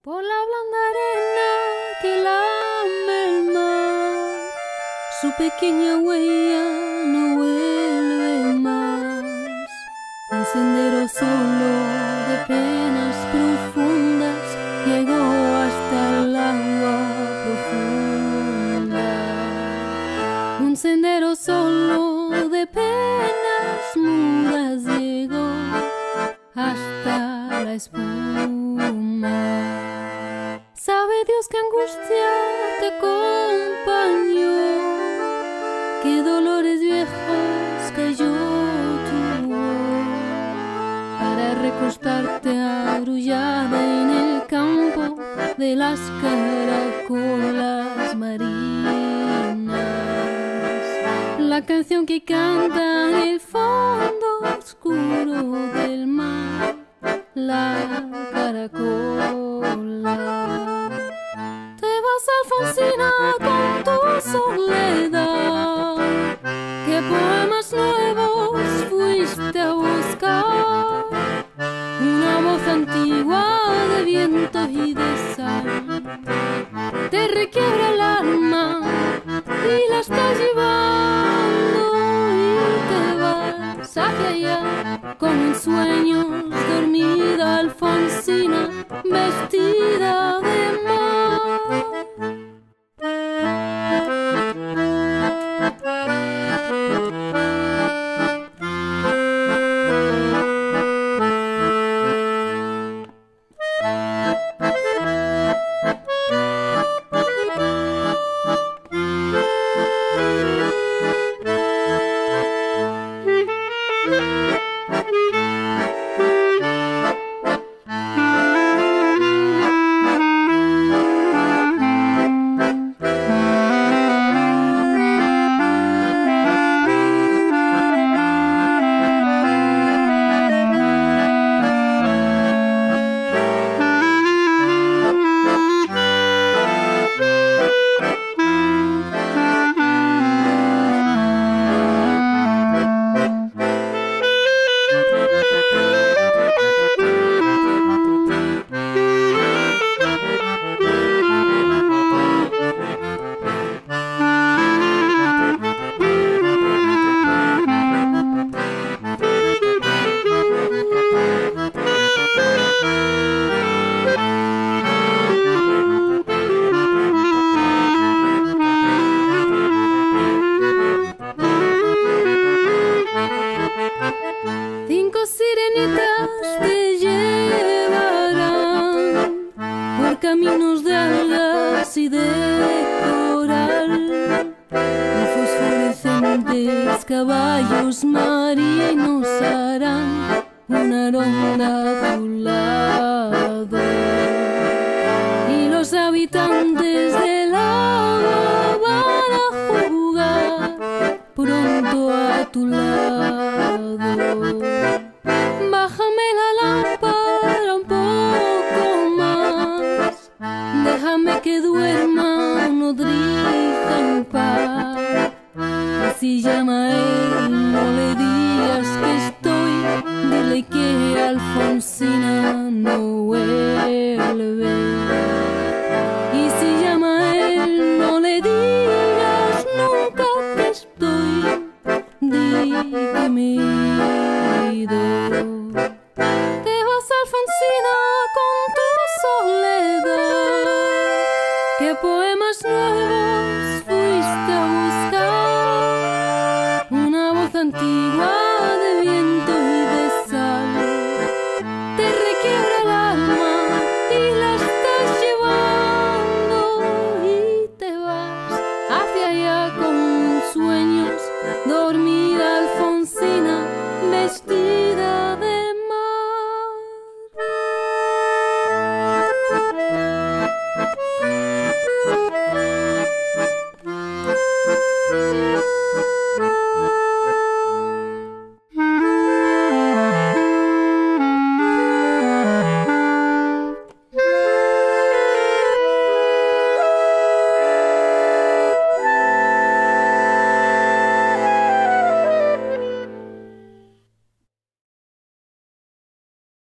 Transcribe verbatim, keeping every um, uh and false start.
Por la blanda arena que lame el mar, su pequeña huella no vuelve más. Un sendero solo de penas profundas llegó hasta el agua profunda. Un sendero solo de penas mudas llegó hasta la espuma. Sabe Dios qué angustia te acompañó, qué dolores viejos cayó tu voz, para recostarte arrullada en el campo de las caracolas marinas. La canción que canta en el fondo oscuro del mar, la caracola. Te vas, Alfonsina, con tu soledad. ¿Qué poemas nuevos fuiste a buscar? Una voz antigua de viento y de sal te requiebra el alma y la estás llevando, y te vas hacia allá con en sueños dormida Alfonsina vestida de mar. Cinco sirenitas te llevarán por caminos de algas y de coral, y fosforescentes caballos marinos harán una ronda a tu lado, y los habitantes del agua van a jugar pronto a tu lado. Bájame la lámpara un poco más, déjame que duerma nodriza en paz. Y si llama a él, no le digas que estoy, dile que Alfonsina no vuelve. Y si llama a él, no le digas nunca que estoy, di que me he ido. Te vas, Alfonsina, con tu soledad. ¿Qué poemas nuevos